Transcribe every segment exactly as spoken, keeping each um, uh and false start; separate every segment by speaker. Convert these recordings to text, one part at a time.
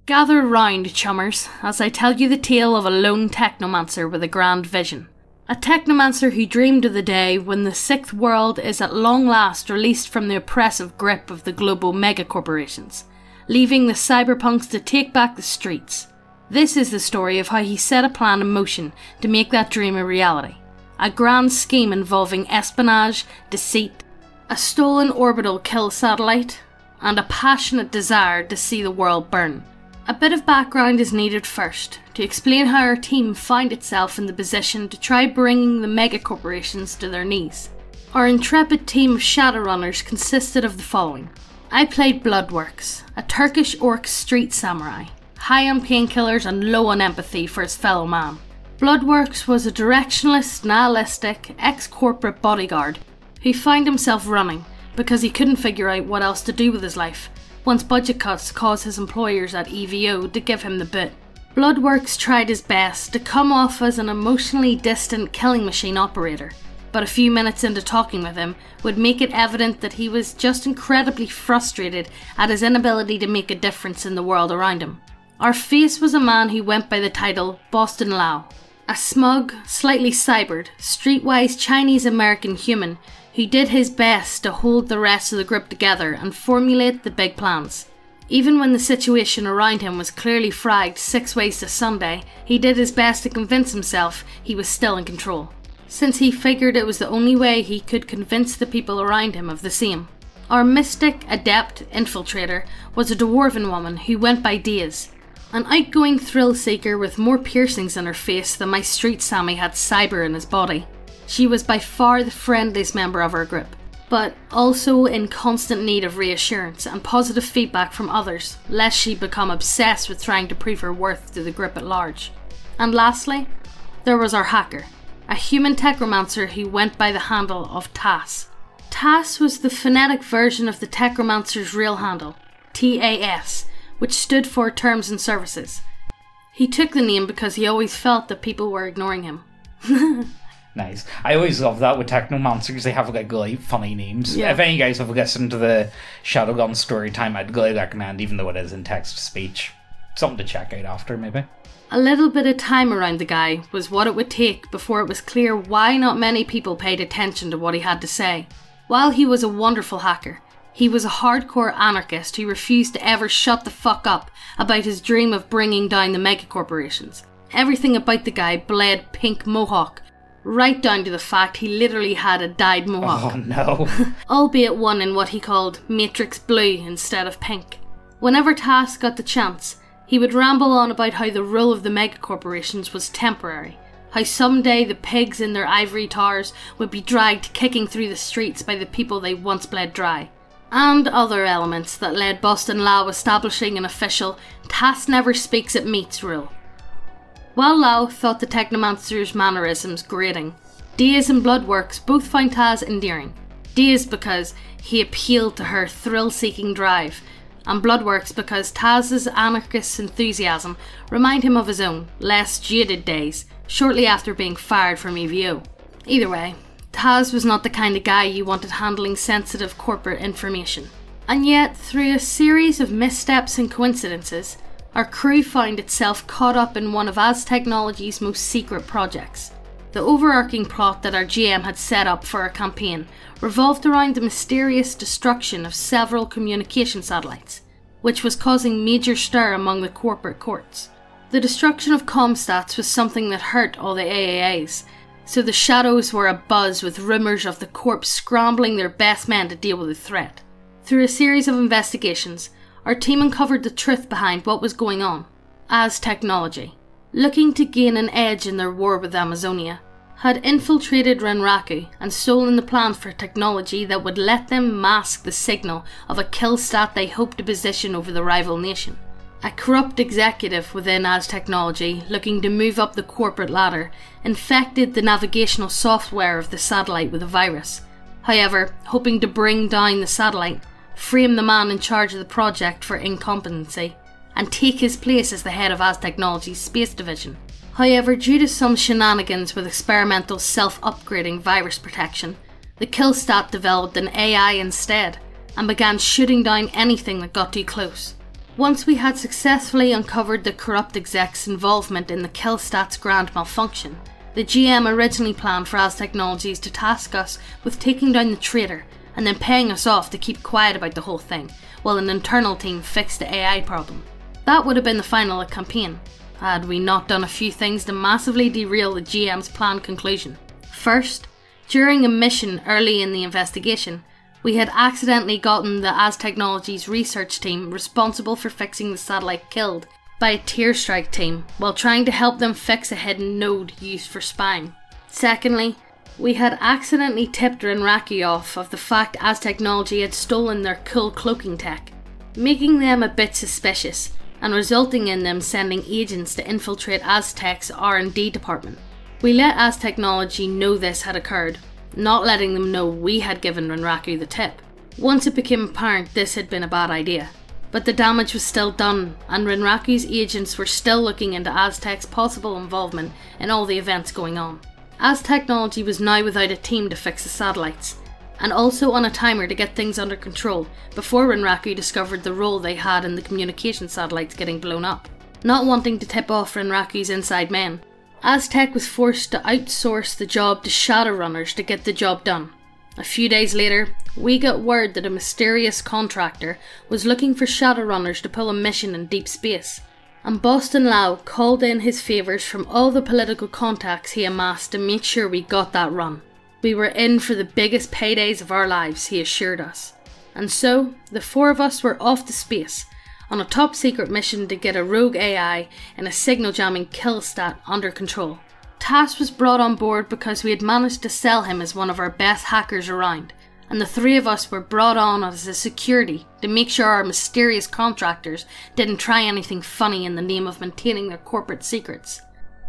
Speaker 1: Gather round, chummers, as I tell you the tale of a lone technomancer with a grand vision. A technomancer who dreamed of the day when the sixth world is at long last released from the oppressive grip of the global megacorporations, leaving the cyberpunks to take back the streets. This is the story of how he set a plan in motion to make that dream a reality. A grand scheme involving espionage, deceit, a stolen orbital kill satellite, and a passionate desire to see the world burn. A bit of background is needed first, to explain how our team found itself in the position to try bringing the megacorporations to their knees. Our intrepid team of Shadowrunners consisted of the following. I played Bloodworks, a Turkish orc street samurai, high on painkillers and low on empathy for his fellow man. Bloodworks was a directionless, nihilistic, ex-corporate bodyguard who found himself running because he couldn't figure out what else to do with his life, once budget cuts caused his employers at E V O to give him the boot. Bloodworks tried his best to come off as an emotionally distant killing machine operator, but a few minutes into talking with him would make it evident that he was just incredibly frustrated at his inability to make a difference in the world around him. Our face was a man who went by the title Boston Lau, a smug, slightly cybered, streetwise Chinese-American human who did his best to hold the rest of the group together and formulate the big plans. Even when the situation around him was clearly fragged six ways to Sunday, he did his best to convince himself he was still in control, since he figured it was the only way he could convince the people around him of the same. Our mystic, adept infiltrator was a dwarven woman who went by Daze, an outgoing thrill seeker with more piercings in her face than my street Sammy had cyber in his body. She was by far the friendliest member of our group, but also in constant need of reassurance and positive feedback from others, lest she become obsessed with trying to prove her worth to the group at large. And lastly, there was our hacker, a human techromancer who went by the handle of Tass. Tass was the phonetic version of the techromancer's real handle, T A S, which stood for Terms and Services. He took the name because he always felt that people were ignoring him.
Speaker 2: Nice. I always love that with technomancers. They have like really funny names.
Speaker 1: Yeah.
Speaker 2: If any guys have listened to the Shadowgun story time, I'd really recommend, even though it is in text to speech. Something to check out after, maybe.
Speaker 1: A little bit of time around the guy was what it would take before it was clear why not many people paid attention to what he had to say. While he was a wonderful hacker, he was a hardcore anarchist who refused to ever shut the fuck up about his dream of bringing down the megacorporations. Everything about the guy bled pink mohawk, right down to the fact he literally had a dyed mohawk.
Speaker 2: Oh no.
Speaker 1: Albeit one in what he called Matrix Blue instead of pink. Whenever Tass got the chance, he would ramble on about how the rule of the megacorporations was temporary, how someday the pigs in their ivory towers would be dragged kicking through the streets by the people they once bled dry, and other elements that led Boston Lau establishing an official Tass never speaks at meets rule. While Lau thought the technomancer's mannerisms grating, Daze and Bloodworks both found Tass endearing. Daze because he appealed to her thrill-seeking drive, and Bloodworks because Tass's anarchist enthusiasm reminded him of his own, less jaded days, shortly after being fired from E V O. Either way, Tass was not the kind of guy you wanted handling sensitive corporate information. And yet, through a series of missteps and coincidences, our crew found itself caught up in one of Az Technology's most secret projects. The overarching plot that our G M had set up for our campaign revolved around the mysterious destruction of several communication satellites, which was causing major stir among the corporate courts. The destruction of Comstats was something that hurt all the A A As, so the shadows were abuzz with rumours of the Corps scrambling their best men to deal with the threat. Through a series of investigations, our team uncovered the truth behind what was going on. Az Technology, looking to gain an edge in their war with Amazonia, had infiltrated Renraku and stolen the plan for technology that would let them mask the signal of a kill stat they hoped to position over the rival nation. A corrupt executive within Az Technology, looking to move up the corporate ladder, infected the navigational software of the satellite with a virus. However, hoping to bring down the satellite, frame the man in charge of the project for incompetency, and take his place as the head of Az Technology's space division. However, due to some shenanigans with experimental self-upgrading virus protection, the Killstat developed an A I instead, and began shooting down anything that got too close. Once we had successfully uncovered the corrupt exec's involvement in the Killstats grand malfunction, the G M originally planned for Az Technologies to task us with taking down the traitor and then paying us off to keep quiet about the whole thing, while an internal team fixed the A I problem. That would have been the final campaign, had we not done a few things to massively derail the G M's planned conclusion. First, during a mission early in the investigation, we had accidentally gotten the Az Technologies research team responsible for fixing the satellite killed by a tier strike team while trying to help them fix a hidden node used for spying. Secondly, we had accidentally tipped Renraku off of the fact Az Technology had stolen their cool cloaking tech, making them a bit suspicious and resulting in them sending agents to infiltrate Aztec's R and D department. We let Az Technology know this had occurred, not letting them know we had given Renraku the tip. Once it became apparent this had been a bad idea, but the damage was still done and Renraku's agents were still looking into Aztec's possible involvement in all the events going on. Az Technology was now without a team to fix the satellites, and also on a timer to get things under control before Renraku discovered the role they had in the communication satellites getting blown up. Not wanting to tip off Renraku's inside men, Aztec was forced to outsource the job to Shadowrunners to get the job done. A few days later, we got word that a mysterious contractor was looking for Shadowrunners to pull a mission in deep space, and Boston Lau called in his favours from all the political contacts he amassed to make sure we got that run. We were in for the biggest paydays of our lives, he assured us. And so, the four of us were off to space, on a top secret mission to get a rogue A I and a signal jamming Killstat under control. Tass was brought on board because we had managed to sell him as one of our best hackers around, and the three of us were brought on as a security to make sure our mysterious contractors didn't try anything funny in the name of maintaining their corporate secrets.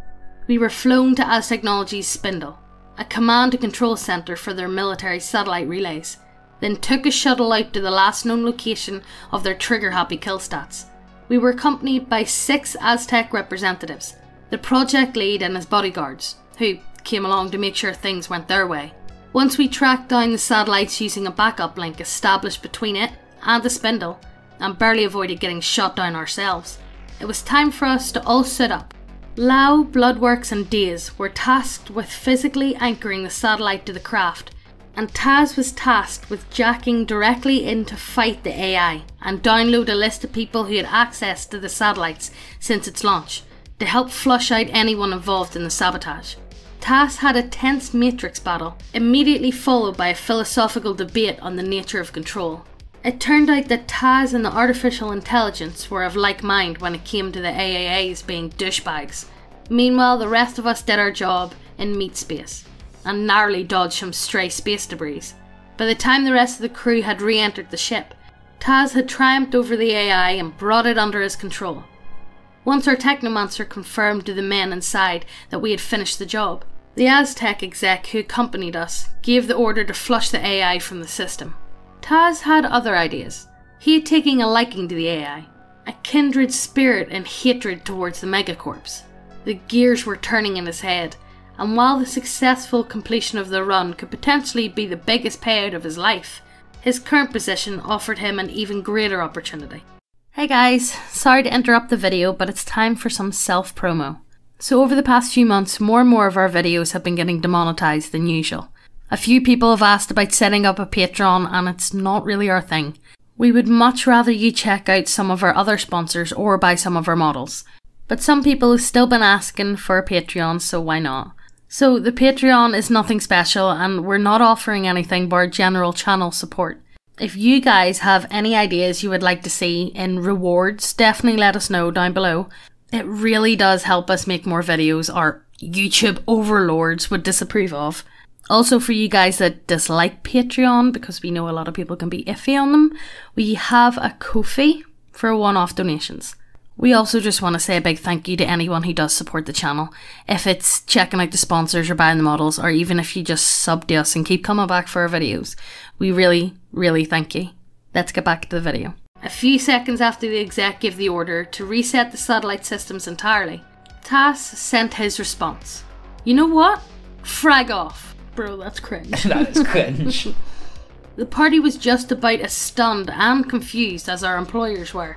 Speaker 1: We were flown to Az Technology's Spindle, a command and control centre for their military satellite relays, then took a shuttle out to the last known location of their trigger-happy Killstats. We were accompanied by six Aztec representatives, the project lead and his bodyguards, who came along to make sure things went their way. Once we tracked down the satellites using a backup link established between it and the Spindle, and barely avoided getting shot down ourselves, it was time for us to all sit up. Lau, Bloodworks and Daze were tasked with physically anchoring the satellite to the craft, and Taz was tasked with jacking directly in to fight the A I and download a list of people who had access to the satellites since its launch, to help flush out anyone involved in the sabotage. Taz had a tense Matrix battle, immediately followed by a philosophical debate on the nature of control. It turned out that Taz and the artificial intelligence were of like mind when it came to the A A As being douchebags. Meanwhile, the rest of us did our job in meat space, and narrowly dodged some stray space debris. By the time the rest of the crew had re-entered the ship, Taz had triumphed over the A I and brought it under his control. Once our Technomancer confirmed to the men inside that we had finished the job, the Aztec exec who accompanied us gave the order to flush the A I from the system. Taz had other ideas. He had taken a liking to the A I, a kindred spirit and hatred towards the Megacorps. The gears were turning in his head, and while the successful completion of the run could potentially be the biggest payout of his life, his current position offered him an even greater opportunity. Hey guys, sorry to interrupt the video, but it's time for some self-promo. So over the past few months, more and more of our videos have been getting demonetized than usual. A few people have asked about setting up a Patreon, and it's not really our thing. We would much rather you check out some of our other sponsors or buy some of our models. But some people have still been asking for a Patreon, so why not? So the Patreon is nothing special, and we're not offering anything but our general channel support. If you guys have any ideas you would like to see in rewards, definitely let us know down below. It really does help us make more videos our YouTube overlords would disapprove of. Also, for you guys that dislike Patreon, because we know a lot of people can be iffy on them, we have a Ko-fi for one-off donations. We also just want to say a big thank you to anyone who does support the channel. If it's checking out the sponsors or buying the models, or even if you just sub to us and keep coming back for our videos, we really, really thank you. Let's get back to the video. A few seconds after the exec gave the order to reset the satellite systems entirely, Tass sent his response. You know what? Frag off. Bro, that's cringe.
Speaker 2: That is cringe.
Speaker 1: The party was just about as stunned and confused as our employers were,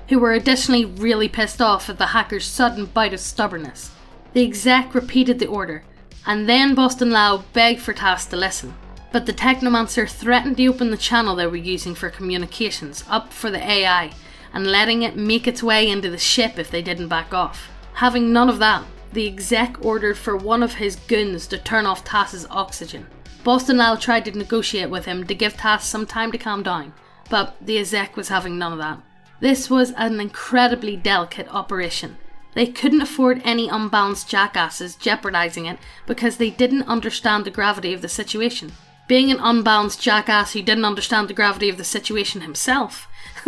Speaker 1: who were additionally really pissed off at the hacker's sudden bite of stubbornness. The exec repeated the order, and then Boston Lau begged for Tass to listen. But the Technomancer threatened to open the channel they were using for communications up for the A I and letting it make its way into the ship if they didn't back off. Having none of that, the exec ordered for one of his goons to turn off Tass's oxygen. Boston Lau tried to negotiate with him to give Tass some time to calm down, but the exec was having none of that. This was an incredibly delicate operation. They couldn't afford any unbalanced jackasses jeopardizing it because they didn't understand the gravity of the situation. Being an unbalanced jackass who didn't understand the gravity of the situation himself,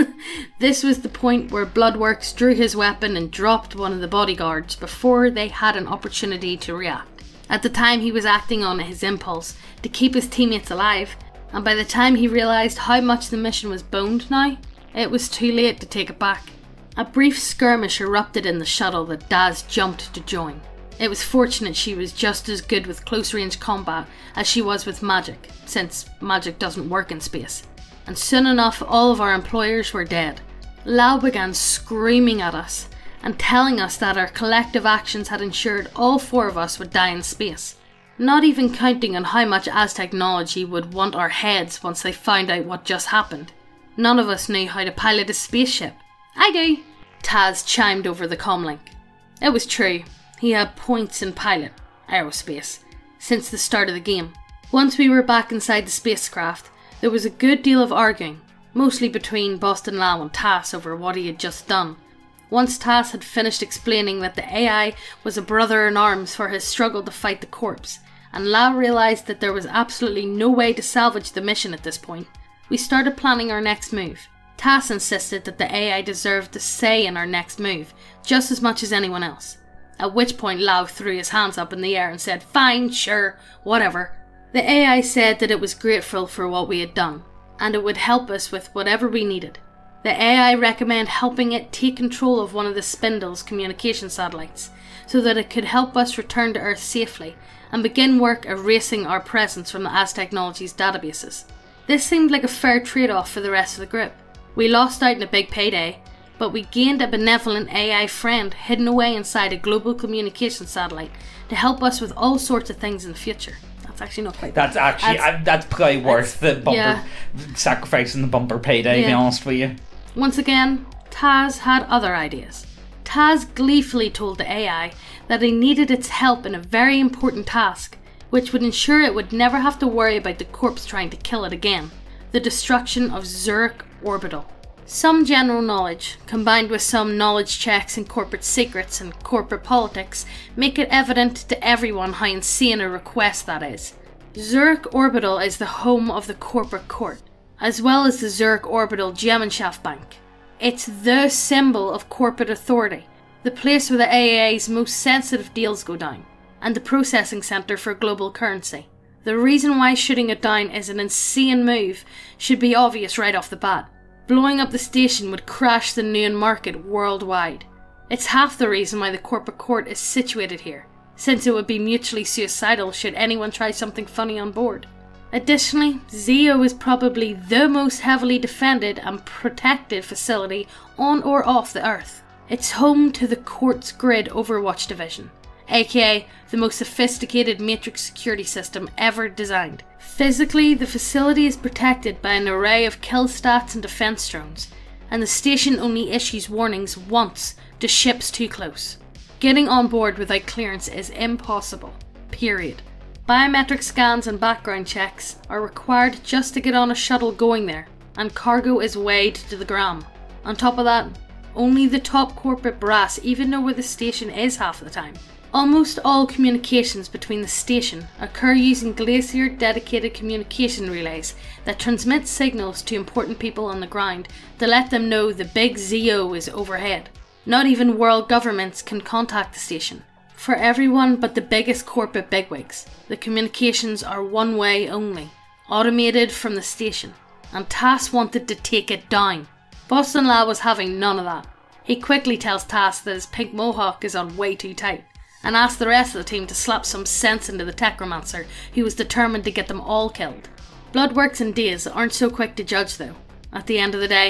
Speaker 1: this was the point where Bloodworks drew his weapon and dropped one of the bodyguards before they had an opportunity to react. At the time he was acting on his impulse to keep his teammates alive, and by the time he realised how much the mission was boned now, it was too late to take it back. A brief skirmish erupted in the shuttle that Daz jumped to join. It was fortunate she was just as good with close range combat as she was with magic, since magic doesn't work in space. And soon enough all of our employers were dead. Lau began screaming at us and telling us that our collective actions had ensured all four of us would die in space. Not even counting on how much Aztechnology would want our heads once they found out what just happened. None of us knew how to pilot a spaceship. I do, Taz chimed over the comlink. It was true. He had points in pilot, aerospace, since the start of the game. Once we were back inside the spacecraft, there was a good deal of arguing, mostly between Boston Lau and Tass over what he had just done. Once Tass had finished explaining that the A I was a brother in arms for his struggle to fight the corpse, and Lau realised that there was absolutely no way to salvage the mission at this point, we started planning our next move. Tass insisted that the A I deserved a say in our next move, just as much as anyone else. At which point Lau threw his hands up in the air and said, "Fine, sure, whatever." The A I said that it was grateful for what we had done, and it would help us with whatever we needed. The A I recommended helping it take control of one of the Spindle's communication satellites, so that it could help us return to Earth safely, and begin work erasing our presence from the Aztechnology's databases. This seemed like a fair trade-off for the rest of the group. We lost out in a big payday, but we gained a benevolent A I friend hidden away inside a global communication satellite to help us with all sorts of things in the future. That's actually not quite
Speaker 2: That's
Speaker 1: bad.
Speaker 2: actually,
Speaker 1: that's,
Speaker 2: I, that's probably worth the bumper,
Speaker 1: yeah.
Speaker 2: sacrificing the bumper payday,
Speaker 1: Yeah.
Speaker 2: to be honest with you.
Speaker 1: Once again, Taz had other ideas. Taz gleefully told the A I that he needed its help in a very important task, which would ensure it would never have to worry about the corpse trying to kill it again: the destruction of Zurich Orbital. Some general knowledge, combined with some knowledge checks in corporate secrets and corporate politics, make it evident to everyone how insane a request that is. Zurich Orbital is the home of the corporate court, as well as the Zurich Orbital Gemeinschaft Bank. It's the symbol of corporate authority, the place where the A A A's most sensitive deals go down, and the processing centre for global currency. The reason why shooting it down is an insane move should be obvious right off the bat. Blowing up the station would crash the noon market worldwide. It's half the reason why the corporate court is situated here, since it would be mutually suicidal should anyone try something funny on board. Additionally, Zeo is probably the most heavily defended and protected facility on or off the Earth. It's home to the Court's Grid Overwatch Division, aka the most sophisticated matrix security system ever designed. Physically, the facility is protected by an array of kill stats and defense drones, and the station only issues warnings once to ships too close. Getting on board without clearance is impossible, period. Biometric scans and background checks are required just to get on a shuttle going there, and cargo is weighed to the gram. On top of that, only the top corporate brass even know where the station is half of the time. Almost all communications between the station occur using Glacier dedicated communication relays that transmit signals to important people on the ground to let them know the big Zeo is overhead. Not even world governments can contact the station. For everyone but the biggest corporate bigwigs, the communications are one way only, automated from the station, and Tass wanted to take it down. Boston Lau was having none of that. He quickly tells Tass that his pink mohawk is on way too tight, and asked the rest of the team to slap some sense into the Technomancer, who was determined to get them all killed. Bloodworks and Daze aren't so quick to judge though. At the end of the day,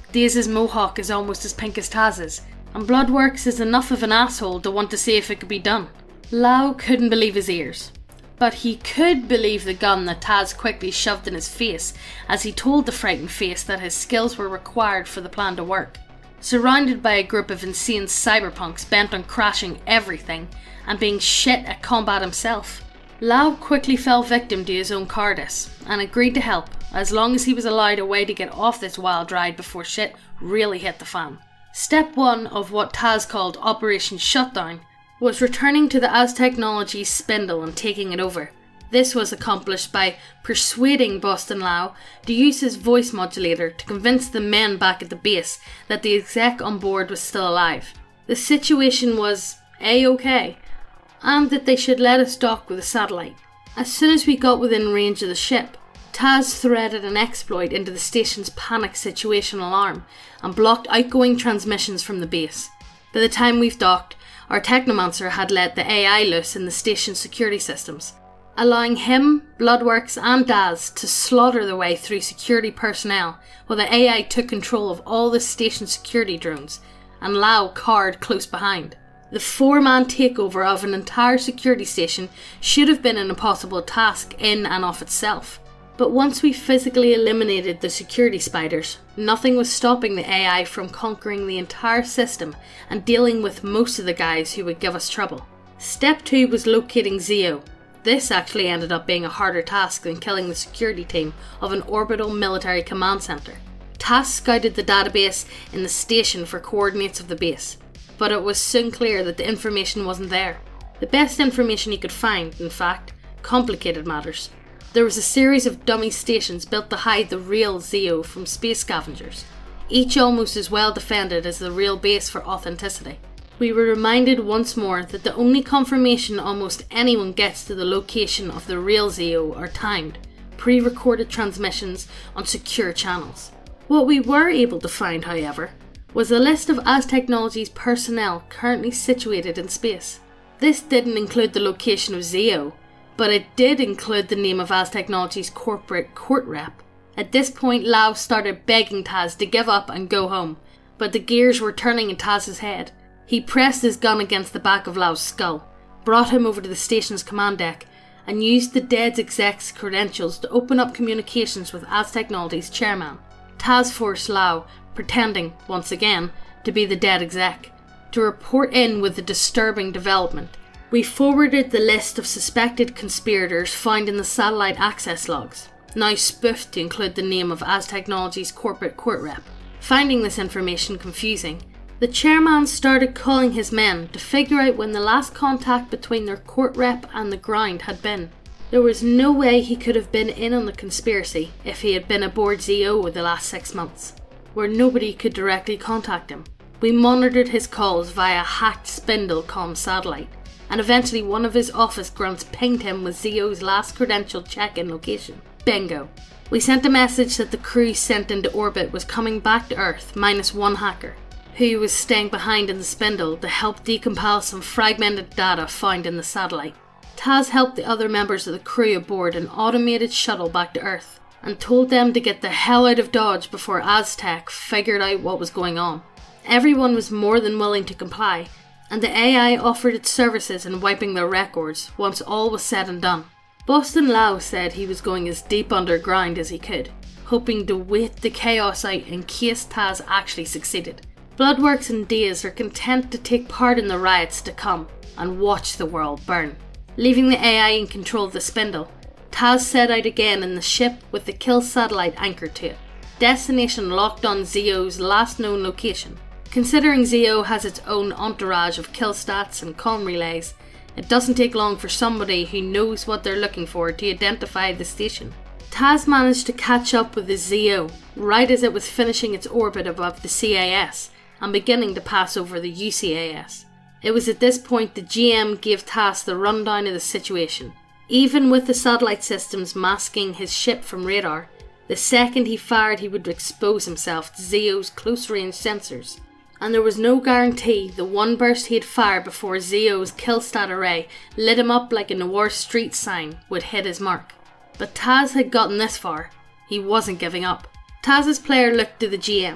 Speaker 1: Daze's mohawk is almost as pink as Taz's, and Bloodworks is enough of an asshole to want to see if it could be done. Lau couldn't believe his ears, but he could believe the gun that Taz quickly shoved in his face as he told the frightened face that his skills were required for the plan to work. Surrounded by a group of insane cyberpunks bent on crashing everything and being shit at combat himself, Lau quickly fell victim to his own cowardice and agreed to help as long as he was allowed a way to get off this wild ride before shit really hit the fan. Step one of what Taz called Operation Shutdown was returning to the Az-Technology's spindle and taking it over. This was accomplished by persuading Boston Lau to use his voice modulator to convince the men back at the base that the exec on board was still alive. The situation was A-okay, and that they should let us dock with a satellite. As soon as we got within range of the ship, Taz threaded an exploit into the station's panic situation alarm and blocked outgoing transmissions from the base. By the time we've docked, our Technomancer had let the A I loose in the station's security systems, allowing him, Bloodworks and Daz to slaughter their way through security personnel while the A I took control of all the station security drones and Lau cowered close behind. The four-man takeover of an entire security station should have been an impossible task in and of itself. But once we physically eliminated the security spiders, nothing was stopping the A I from conquering the entire system and dealing with most of the guys who would give us trouble. Step two was locating Zeo. This actually ended up being a harder task than killing the security team of an orbital military command center. Taz scouted the database in the station for coordinates of the base, but it was soon clear that the information wasn't there. The best information he could find, in fact, complicated matters. There was a series of dummy stations built to hide the real Zeo from space scavengers, each almost as well defended as the real base for authenticity. We were reminded once more that the only confirmation almost anyone gets to the location of the real Zeo are timed, pre-recorded transmissions on secure channels. What we were able to find, however, was a list of Az-Technology's personnel currently situated in space. This didn't include the location of Zeo, but it did include the name of Az-Technology's corporate court rep. At this point, Lau started begging Taz to give up and go home, but the gears were turning in Taz's head. He pressed his gun against the back of Lau's skull, brought him over to the station's command deck, and used the dead exec's credentials to open up communications with Az-Technology's chairman. Taz forced Lau, pretending, once again, to be the dead exec, to report in with the disturbing development. We forwarded the list of suspected conspirators found in the satellite access logs, now spoofed to include the name of Az-Technology's corporate court rep. Finding this information confusing, the chairman started calling his men to figure out when the last contact between their court rep and the ground had been. There was no way he could have been in on the conspiracy if he had been aboard Zeo the last six months, where nobody could directly contact him. We monitored his calls via a hacked spindle comm satellite, and eventually one of his office grunts pinged him with Zeo's last credential check-in location. Bingo. We sent a message that the crew sent into orbit was coming back to Earth minus one hacker, who was staying behind in the spindle to help decompile some fragmented data found in the satellite. Taz helped the other members of the crew aboard an automated shuttle back to Earth, and told them to get the hell out of Dodge before Az-Tech figured out what was going on. Everyone was more than willing to comply, and the A I offered its services in wiping their records once all was said and done. Boston Lau said he was going as deep underground as he could, hoping to wait the chaos out in case Taz actually succeeded. Bloodworks and Daze are content to take part in the riots to come and watch the world burn. Leaving the A I in control of the spindle, Taz set out again in the ship with the kill satellite anchored to it. Destination locked on Zeo's last known location. Considering Zeo has its own entourage of kill stats and comm relays, it doesn't take long for somebody who knows what they're looking for to identify the station. Taz managed to catch up with the Zeo right as it was finishing its orbit above the C A S and beginning to pass over the U C A S. It was at this point the G M gave Taz the rundown of the situation. Even with the satellite systems masking his ship from radar, the second he fired he would expose himself to Zeo's close-range sensors. And there was no guarantee the one burst he had fired before Zeo's kill stat array lit him up like a Noir Street sign would hit his mark. But Taz had gotten this far. He wasn't giving up. Taz's player looked to the G M,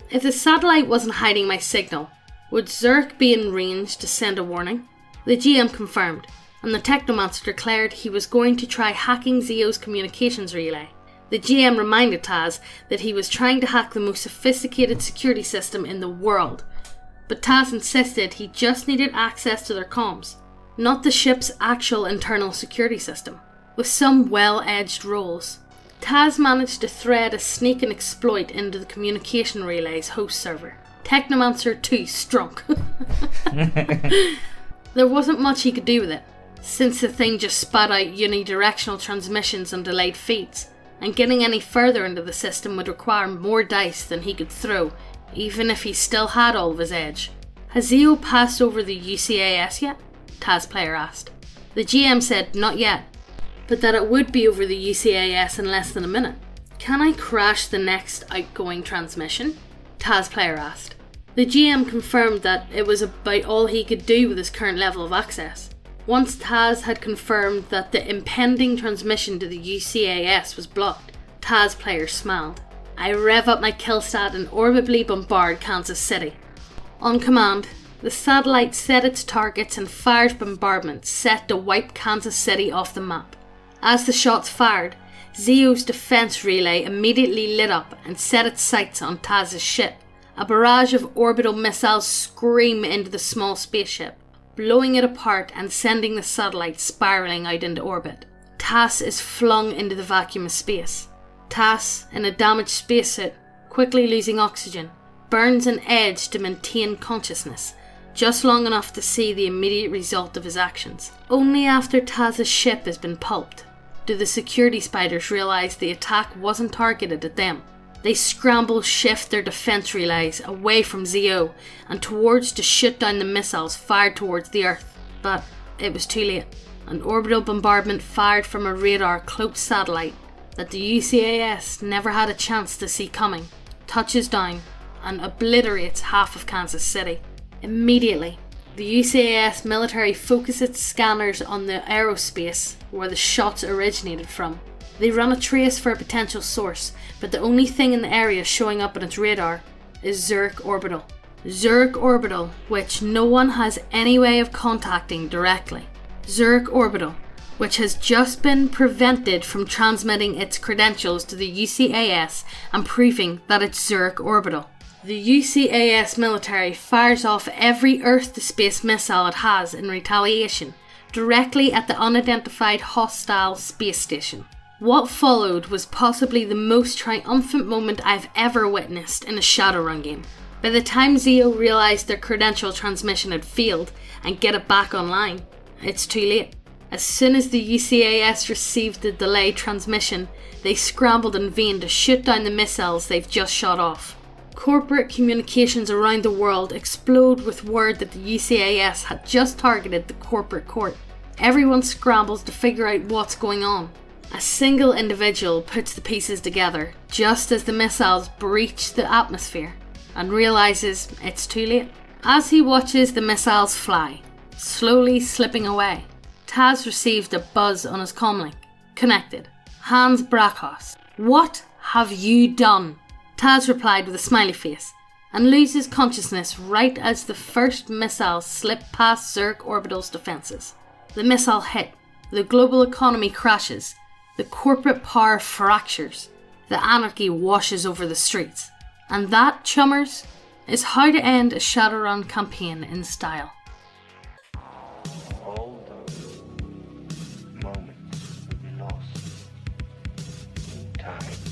Speaker 1: If the satellite wasn't hiding my signal, would Zurk be in range to send a warning? The G M confirmed, and the Technomancer declared he was going to try hacking Zeo's communications relay. The G M reminded Taz that he was trying to hack the most sophisticated security system in the world, but Taz insisted he just needed access to their comms, not the ship's actual internal security system. With some well-edged rolls, Taz managed to thread a sneak and exploit into the communication relay's host server. Technomancer two strunk. There wasn't much he could do with it, since the thing just spat out unidirectional transmissions and delayed feeds, and getting any further into the system would require more dice than he could throw, even if he still had all of his edge. Has Zeo passed over the U C A S yet? Taz Player asked. The G M said not yet, but that it would be over the U C A S in less than a minute. Can I crash the next outgoing transmission? Taz Player asked. The G M confirmed that it was about all he could do with his current level of access. Once Taz had confirmed that the impending transmission to the U C A S was blocked, Taz Player smiled. I rev up my killstat and orbibly bombard Kansas City. On command, the satellite set its targets and fired bombardment set to wipe Kansas City off the map. As the shots fired, Zeo's defense relay immediately lit up and set its sights on Taz's ship. A barrage of orbital missiles scream into the small spaceship, blowing it apart and sending the satellite spiralling out into orbit. Taz is flung into the vacuum of space. Taz, in a damaged spacesuit, quickly losing oxygen, burns an edge to maintain consciousness, just long enough to see the immediate result of his actions. Only after Taz's ship has been pulped do the security spiders realise the attack wasn't targeted at them. They scramble shift their defence relays away from Zeo and towards to shoot down the missiles fired towards the Earth. But it was too late. An orbital bombardment fired from a radar-cloaked satellite that the U C A S never had a chance to see coming touches down and obliterates half of Kansas City. Immediately, the U C A S military focus its scanners on the aerospace where the shots originated from. They run a trace for a potential source, but the only thing in the area showing up on its radar is Zurk Orbital. Zurk Orbital, which no one has any way of contacting directly. Zurk Orbital, which has just been prevented from transmitting its credentials to the U C A S and proving that it's Zurk Orbital. The U C A S military fires off every Earth-to-space missile it has in retaliation, directly at the unidentified hostile space station. What followed was possibly the most triumphant moment I've ever witnessed in a Shadowrun game. By the time Zeo realised their credential transmission had failed and get it back online, it's too late. As soon as the U C A S received the delayed transmission, they scrambled in vain to shoot down the missiles they've just shot off. Corporate communications around the world explode with word that the U C A S had just targeted the corporate court. Everyone scrambles to figure out what's going on. A single individual puts the pieces together just as the missiles breach the atmosphere and realises it's too late. As he watches the missiles fly, slowly slipping away, Taz received a buzz on his comlink. Connected. Hans Brakhaus. What have you done? Taz replied with a smiley face and loses consciousness right as the first missile slipped past Zurk Orbital's defences. The missile hit, the global economy crashes, the corporate power fractures, the anarchy washes over the streets. And that, chummers, is how to end a Shadowrun campaign in style.
Speaker 3: All those moments we lost in time.